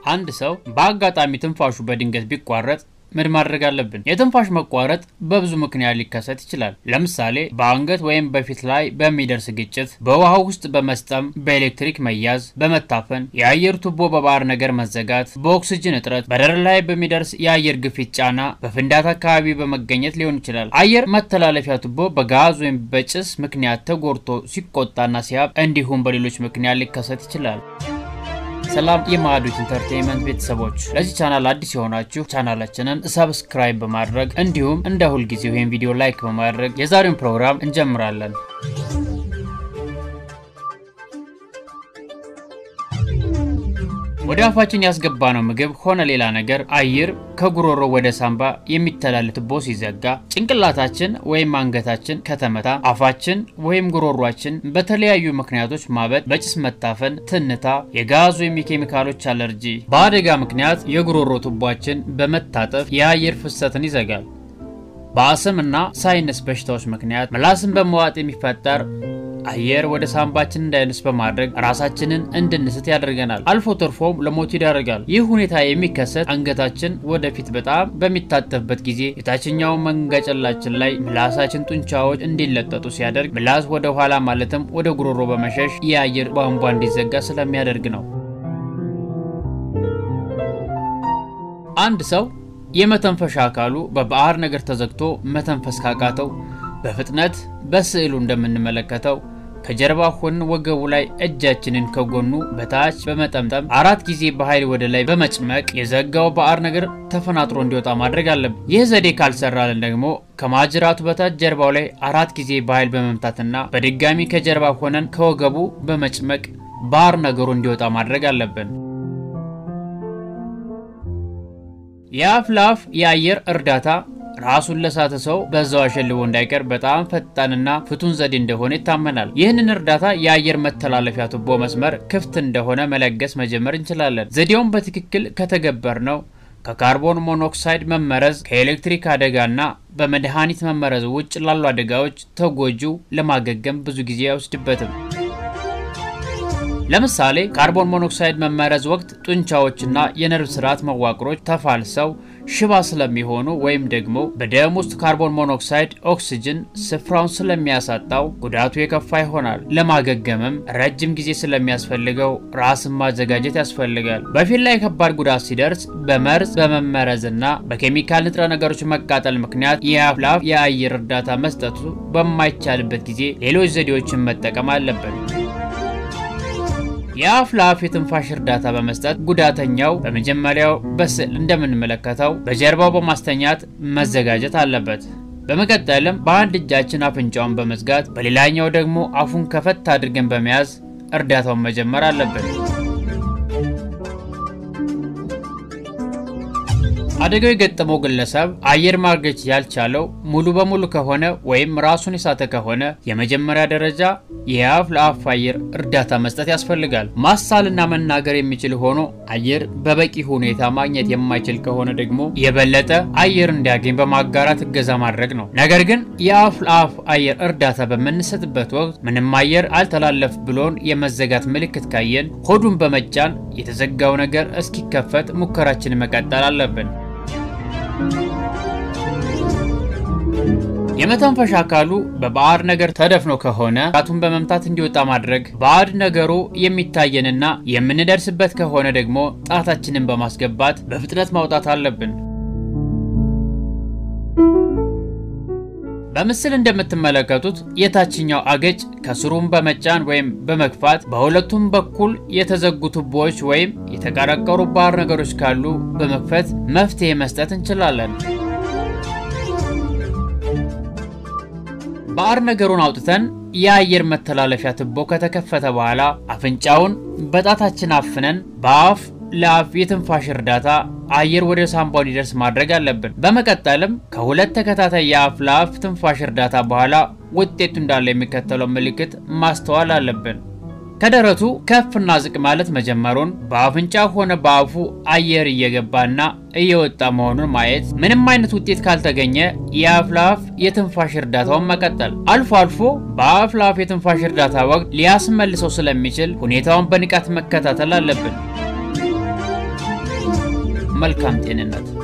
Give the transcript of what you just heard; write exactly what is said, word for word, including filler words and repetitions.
አንድ ሰው በአጋጣሚ ትንፋሹ በድንገት ቢቋረጥ ምን ማድረግ አለብን? የትንፋሽ መቋረጥ በብዙ ምክንያት ሊከሰት ይችላል። ለምሳሌ በአንገት ወይም በፊት ላይ በሚደርስ ግጭት፣ በውሃ ውስጥ በመስጠም፣ በኤሌክትሪክ መያዝ፣ በመታፈን፣ የአየር ቱቦ በባህር ነገር መዘጋት፣ በኦክሲጅን እጥረት፣ በደረት ላይ በሚደርስ የአየር ግፊት ጫና፣ በፍንዳታ አካባቢ በመገኘት ሊሆን ይችላል። አየር መተላለፊያ ቱቦ በጋዝ ወይም በጭስ ምክንያት ተጎድቶ ሲቆጣና ሲያብ እንዲሁም በሌሎች ምክንያት ሊከሰት ይችላል። ሰላም የማዕዶት ኢንተርቴይንመንት ቤተሰቦች፣ ለዚህ ቻናል አዲስ የሆናችሁ ቻናላችንን ሰብስክራይብ በማድረግ እንዲሁም እንደ ሁሉ ጊዜ ይሄን ቪዲዮ ላይክ በማድረግ የዛሬውን ፕሮግራም እንጀምራለን። ወደ አፋችን ያስገባነው ምግብ ሆነ ሌላ ነገር አየር ከጉሮሮ ወደ ሳምባ የሚተላለፍ ቱቦ ሲዘጋ ጭንቅላታችን ወይም አንገታችን ከተመታ አፋችን ወይም ጉሮሮአችን በተለያዩ ምክንያቶች ማበጥ፣ በጭስ መታፈን፣ ትንታ፣ የጋዝ ወይም የኬሚካሎች አለርጂ በአደጋ ምክንያት የጉሮሮ ቱቦአችን በመታጠፍ የአየር ፍሰትን ይዘጋል። በአስምና ሳይነስ በሽታዎች ምክንያት ምላስን በመዋጥ የሚፈጠር አየር ወደ ሳምባችን እንዳይነስ በማድረግ ራሳችንን እንድንስት ያደርገናል። አልፎ ተርፎም ለሞት ይዳርጋል። ይህ ሁኔታ የሚከሰት አንገታችን ወደፊት በጣም በሚታጠፍበት ጊዜ የታችኛው መንጋጨላችን ላይ ምላሳችን ጡንቻዎች እንዲለጠጡ ሲያደርግ ምላስ ወደ ኋላ ማለትም ወደ ጉሮሮ በመሸሽ የአየር ቧንቧ እንዲዘጋ ስለሚያደርግ ነው። አንድ ሰው የመተንፈሻ አካሉ በባህር ነገር ተዘግቶ መተንፈስ ካቃተው በፍጥነት በስዕሉ እንደምንመለከተው ከጀርባ ሆን ወገቡ ላይ እጃችንን ከጎኑ በታች በመጠምጠም አራት ጊዜ በኃይል ወደ ላይ በመጭመቅ የዘጋው ባር ነገር ተፈናጥሮ እንዲወጣ ማድረግ አለብን። ይህ ዘዴ ካልሰራልን ደግሞ ከማጅራቱ በታች ጀርባው ላይ አራት ጊዜ በኃይል በመምታትና በድጋሚ ከጀርባ ሆነን ከወገቡ በመጭመቅ ባር ነገሩ እንዲወጣ ማድረግ አለብን። የአፍላፍ የአየር እርዳታ ራሱን ለሳተ ሰው በዛው አሸልቦ እንዳይቀር በጣም ፈጣንና ፍቱን ዘዴ እንደሆነ ይታመናል። ይህንን እርዳታ የአየር መተላለፊያ ቱቦ መስመር ክፍት እንደሆነ መለገስ መጀመር እንችላለን። ዘዴውን በትክክል ከተገበርነው ከካርቦን ሞኖክሳይድ መመረዝ፣ ከኤሌክትሪክ አደጋና በመድኃኒት መመረዝ ውጭ ላሉ አደጋዎች ተጎጂው ለማገገም ብዙ ጊዜ አይወስድበትም። ለምሳሌ ካርቦን ሞኖክሳይድ መመረዝ ወቅት ጡንቻዎችና የነርቭ ስርዓት መዋቅሮች ተፋልሰው ሽባ ስለሚሆኑ ወይም ደግሞ በደም ውስጥ ካርቦን ሞኖክሳይድ ኦክሲጅን ስፍራውን ስለሚያሳጣው ጉዳቱ የከፋ ይሆናል። ለማገገምም ረጅም ጊዜ ስለሚያስፈልገው ራስን ማዘጋጀት ያስፈልጋል። በፊት ላይ ከባድ ጉዳት ሲደርስ በመርዝ በመመረዝና በኬሚካል ንጥረ ነገሮች መቃጠል ምክንያት የአፍላፍ የአየር እርዳታ መስጠቱ በማይቻልበት ጊዜ ሌሎች ዘዴዎችን መጠቀም አለብን። የአፍላፍ የትንፋሽ እርዳታ በመስጠት ጉዳተኛው በመጀመሪያው በስዕል እንደምንመለከተው በጀርባው በማስተኛት መዘጋጀት አለበት። በመቀጠልም በአንድ እጃችን አፍንጫውን በመዝጋት በሌላኛው ደግሞ አፉን ከፈት አድርገን በመያዝ እርዳታውን መጀመር አለብን። አደጋው የገጠመው ግለሰብ አየር ማግኘት ያልቻለው ሙሉ በሙሉ ከሆነ ወይም ራሱን የሳተ ከሆነ የመጀመሪያ ደረጃ የአፍ ለአፍ አየር እርዳታ መስጠት ያስፈልጋል። ማሳልና መናገር የሚችል ሆኖ አየር በበቂ ሁኔታ ማግኘት የማይችል ከሆነ ደግሞ የበለጠ አየር እንዲያገኝ በማጋራት እገዛ ማድረግ ነው። ነገር ግን የአፍ ለአፍ አየር እርዳታ በመንሰጥበት ወቅት ምንም አየር አልተላለፍ ብሎን የመዘጋት ምልክት ካየን ሆዱን በመጫን የተዘጋው ነገር እስኪከፈት ሙከራችንን መቀጠል አለብን። የመተንፈሻ አካሉ በባዕድ ነገር ተደፍኖ ከሆነ ራቱን በመምታት እንዲወጣ ማድረግ፣ ባዕድ ነገሩ የሚታየንና የምንደርስበት ከሆነ ደግሞ ጣታችንን በማስገባት በፍጥነት ማውጣት አለብን። በምስል እንደምትመለከቱት የታችኛው አገጭ ከስሩም በመጫን ወይም በመግፋት በሁለቱም በኩል የተዘጉ ቱቦዎች ወይም የተቀረቀሩ ባር ነገሮች ካሉ በመክፈት መፍትሄ መስጠት እንችላለን። ባር ነገሩን አውጥተን የአየር መተላለፊያ ቱቦ ከተከፈተ በኋላ አፍንጫውን በጣታችን አፍነን በአፍ ለአፍ የትንፋሽ እርዳታ አየር ወደ ሳምባው እንዲደርስ ማድረግ አለብን። በመቀጠልም ከሁለት ተከታታይ የአፍ ለአፍ ትንፋሽ እርዳታ በኋላ ውጤቱ እንዳለ የሚከተለው ምልክት ማስተዋል አለብን። ከደረቱ ከፍና ዝቅ ማለት መጀመሩን፣ በአፍንጫ ሆነ በአፉ አየር እየገባና እየወጣ መሆኑን ማየት፣ ምንም አይነት ውጤት ካልተገኘ የአፍ ለአፍ የትንፋሽ እርዳታውን መቀጠል። አልፎ አልፎ በአፍ ለአፍ የትንፋሽ እርዳታ ወቅት ሊያስመልሰው ስለሚችል ሁኔታውን በንቃት መከታተል አለብን። መልካም ጤንነት